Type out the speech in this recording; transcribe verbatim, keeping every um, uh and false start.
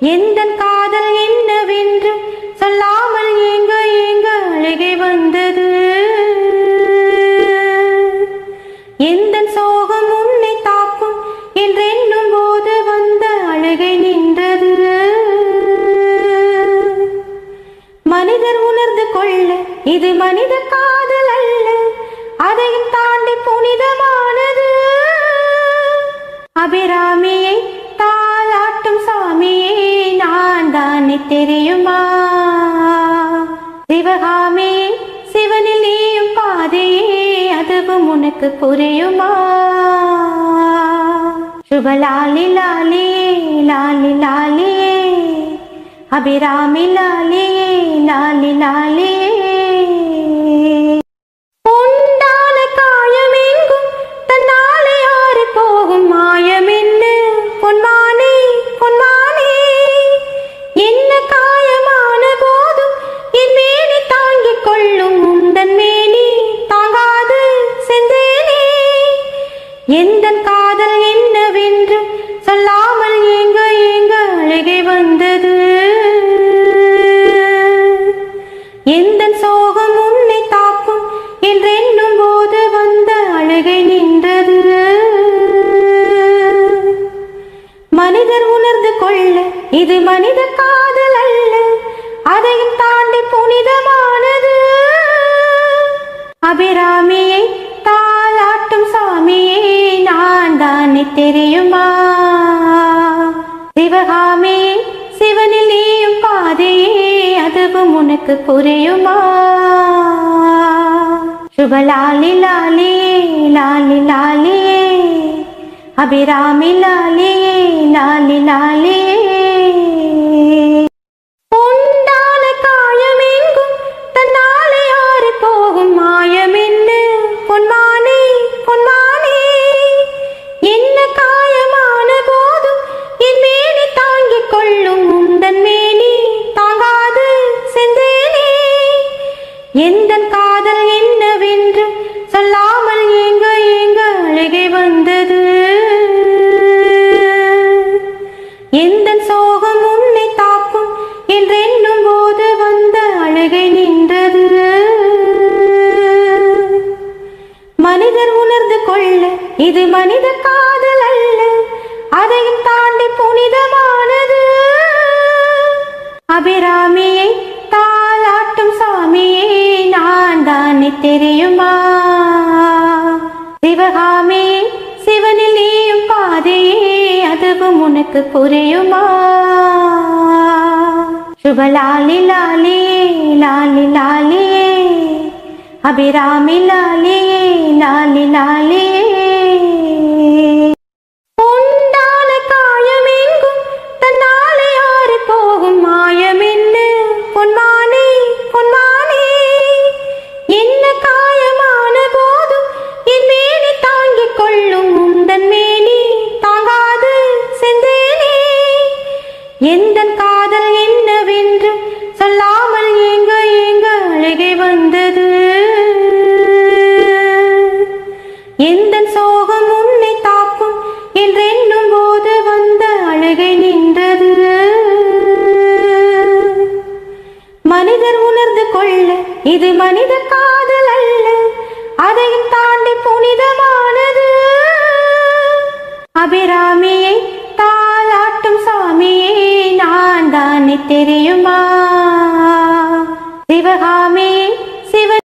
எந்தன் காதல் என்னவென்று சொல்லாமல் ஏங்க ஏங்க அழுகை வந்தது. எந்தன் சோகம் உன்னை தாக்கும் என்றென்னும் போது வந்த அழுகை நின்றது. மனிதர் உணர்ந்து கொள்ள இது மனித காதல் அல்ல, அதையும் தாண்டி புனிதமானது. அபிராமியை தாலாட்டும் சாமியே நான் தானே தெரியுமா? சிவகாமியே சிவனில் நீயும் பாதையே அதுவும் உனக்கு புரியுமா? சுபலாலி லாலியே லாலி லாலியே அபிராமி லாலியே லாலி லாலியே. உண்டான காயமெங்கும் தன்னாலே ஆறி போகும் மாயம் என்ன பொன்மானே பொன்மானே. என்ன காயமான போதும் என் மேனி தாங்கிக் கொள்ளும் உந்தன் மேனி தாங்காது செந்தேனே. எந்தன் காதல் என்னவென்று சொல்லாமல் ஏங்க ஏங்க அழுகை வந்தது. எந்தன் சோகம் உன்னை தாக்கும் என்றென்னும் போது வந்த அழுகை நின்றது. மனிதர் உணர்ந்து கொள்ள இது மனித காதல் அல்ல, அதையும் தாண்டி புனிதமானது. அபிராமியை தாலாட்டும் சாமியே நான் தானே தெரியுமா? சிவகாமியே சிவனில் நீயும் பாதையே அதுவும் உனக்கு புரியுமா? சுபலாலி லாலியே லாலி லாலியே அபிராமி லாலியே லாலி லாலியே. உண்டான காயமெங்கும் தன்னாலே ஆறி போகும் மாயம் என்ன பொன்மானே பொன்மானே. என்ன காயமான போதும் என் மேனி தாங்கிக் கொள்ளும் உந்தன் மேனி தாங்காது செந்தேனே. எந்தன் காதல் என்னவென்று சொல்லாமல் ஏங்க ஏங்க அழுகை வந்தது. எந்தன் சோகம் உன்னை தாக்கும் என்றென்னும் போது வந்த அழுகை நின்றது. மனிதர் உணர்ந்து கொள்ள இது மனித காதல் அல்ல, அதையும் தாண்டி புனிதமானது. அபிராமியை தாலாட்டும் சாமியே நான் தானே தெரியுமா? சிவகாமியை சிவனில் நீயும் பாதையே அதுவும் உனக்கு புரியுமா? சுபலாலி லாலியே லாலி லாலியே அபிராமி லாலியே லாலி லாலியே. உண்டான காயமெங்கும் தன்னாலே ஆறி போகும் மாயம் என்ன பொன்மானே பொன்மானே. என்ன காயமான போதும் என் மேனி தாங்கிக் கொள்ளும் உந்தன் மேனி தாங்காது செந்தேனே. எந்தன் காதல் என்னவென்று சொல்லாமல் ஏங்க ஏங்க அழுகை வந்தது. எந்தன் சோகம் உன்னை தாக்கும் என்றென்னும் போது வந்த அழுகை நின்றது. மனிதர் உணர்ந்து கொள்ள இது மனித காதல் அல்ல, அதையும் தாண்டி புனிதமானது. அபிராமியை தாலாட்டும் சாமியே நான் தானே தெரியுமா? சிவகாமியே சிவனில் நீயும் பாதையே அதுவும் உனக்கு புரியுமா? சுபலாலி லாலியே லாலி லாலியே அபிராமி லாலியே லாலி லாலியே. உண்டான காயமெங்கும் தன்னாலே ஆறி போகும் மாயம் என்ன பொன்மானே பொன்மானே. என்ன காயமான போதும் என் மேனி தாங்கிக் கொள்ளும் உந்தன் மேனி தாங்காது செந்தேனே. எந்தன் காதல் என்னவென்று சொல்லாமல் ஏங்க ஏங்க அழுகை வந்தது. எந்தன் சோகம் உன்னை தாக்கும் என்றென்னும் போது வந்த அழுகை நின்றது. மனிதர் உணர்ந்து கொள்ள இது மனித காதல் அல்ல, அதையும் தாண்டி புனிதமானது. அபிராமியை